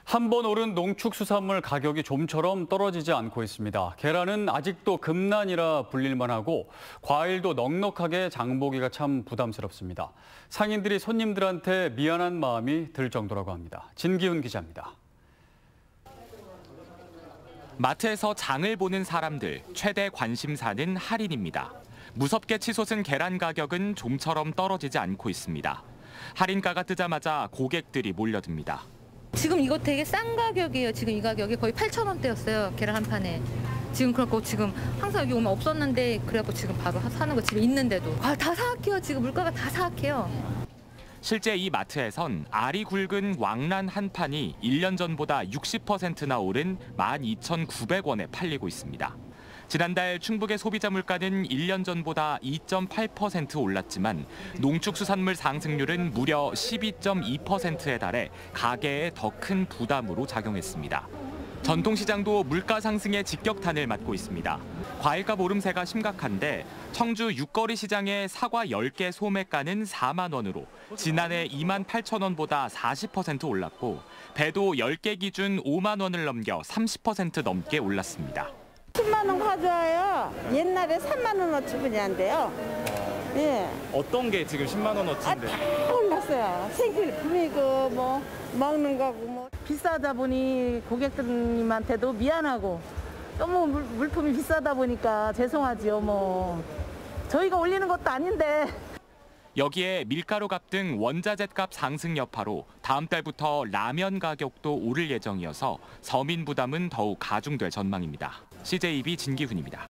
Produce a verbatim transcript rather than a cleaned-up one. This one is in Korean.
한 번 오른 농축수산물 가격이 좀처럼 떨어지지 않고 있습니다. 계란은 아직도 급난이라 불릴만 하고 과일도 넉넉하게 장보기가 참 부담스럽습니다. 상인들이 손님들한테 미안한 마음이 들 정도라고 합니다. 진기훈 기자입니다. 마트에서 장을 보는 사람들 최대 관심사는 할인입니다. 무섭게 치솟은 계란 가격은 좀처럼 떨어지지 않고 있습니다. 할인가가 뜨자마자 고객들이 몰려듭니다. 지금 이거 되게 싼 가격이에요. 지금 이 가격이 거의 팔천 원대였어요. 계란 한 판에. 지금 그렇고 지금 항상 여기 오면 없었는데 그래갖고 지금 바로 사는 거 집에 있는데도. 아, 다 사악해요. 지금 물가가 다 사악해요. 실제 이 마트에선 알이 굵은 왕란 한 판이 일 년 전보다 육십 퍼센트나 오른 만 이천구백 원에 팔리고 있습니다. 지난달 충북의 소비자 물가는 일 년 전보다 이 점 팔 퍼센트 올랐지만 농축수산물 상승률은 무려 십이 점 이 퍼센트에 달해 가게에 더 큰 부담으로 작용했습니다. 전통시장도 물가 상승에 직격탄을 맞고 있습니다. 과일값 오름세가 심각한데 청주 육거리 시장의 사과 열 개 소매가는 사만 원으로 지난해 이만 팔천 원보다 사십 퍼센트 올랐고 배도 열 개 기준 오만 원을 넘겨 삼십 퍼센트 넘게 올랐습니다. 십만 원 가져와요. 옛날에 삼만 원어치뿐이 안 돼요. 예. 어떤 게 지금 십만 원어치인데? 아, 다 올랐어요. 생필품이고 뭐 먹는 거고 뭐. 비싸다 보니 고객들님한테도 미안하고 너무 물, 물품이 비싸다 보니까 죄송하지요. 뭐 저희가 올리는 것도 아닌데. 여기에 밀가루 값 등 원자재 값 상승 여파로 다음 달부터 라면 가격도 오를 예정이어서 서민 부담은 더욱 가중될 전망입니다. 씨제이비 진기훈입니다.